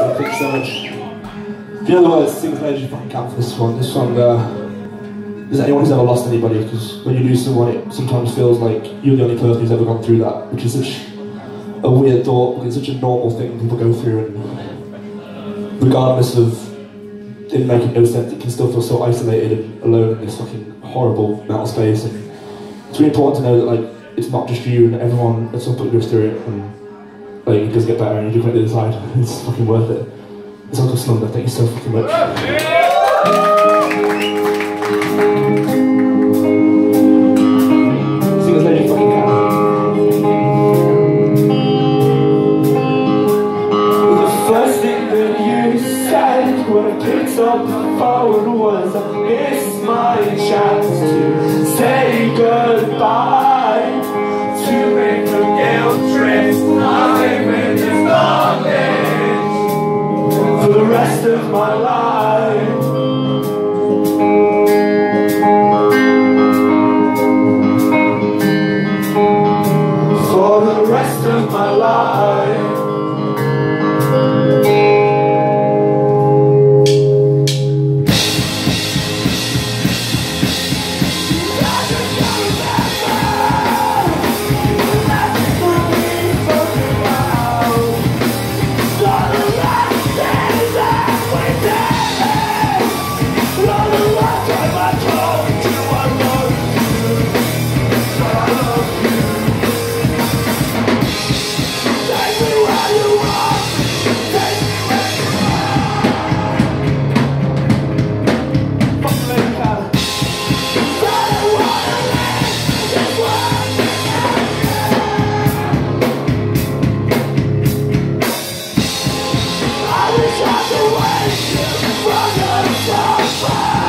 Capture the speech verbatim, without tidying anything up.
So thank you so much. The other words, sing players, you fucking count for this one. This song, uh, is anyone who's ever lost anybody, because when you lose someone, it sometimes feels like you're the only person who's ever gone through that, which is such a weird thought, because it's such a normal thing people go through, and regardless of it making no sense, it can still feel so isolated and alone in this fucking horrible mental space. And it's really important to know that like it's not just you, and everyone at some point goes through it, and like it does get better, and you do come to the side. It's fucking worth it. It's all called Slumber. Thank you so fucking much. Sing as loud as you fucking can. The first thing that you said when I picked up the phone was I missed my chance to say goodbye, to make the guilt trip I'm in this bondage for the rest of my life. For the rest of my life. I wish I could wake you from your sofa.